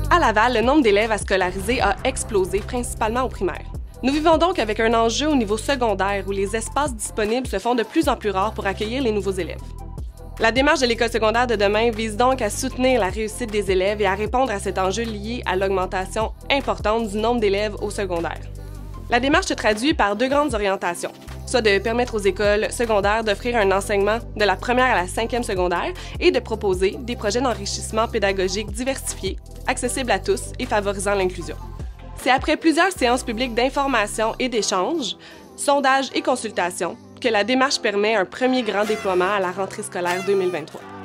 À Laval, le nombre d'élèves à scolariser a explosé, principalement au primaire. Nous vivons donc avec un enjeu au niveau secondaire où les espaces disponibles se font de plus en plus rares pour accueillir les nouveaux élèves. La démarche de l'école secondaire de demain vise donc à soutenir la réussite des élèves et à répondre à cet enjeu lié à l'augmentation importante du nombre d'élèves au secondaire. La démarche se traduit par deux grandes orientations, soit de permettre aux écoles secondaires d'offrir un enseignement de la première à la cinquième secondaire et de proposer des projets d'enrichissement pédagogique diversifiés, accessibles à tous et favorisant l'inclusion. C'est après plusieurs séances publiques d'information et d'échanges, sondages et consultations, que la démarche permet un premier grand déploiement à la rentrée scolaire 2023.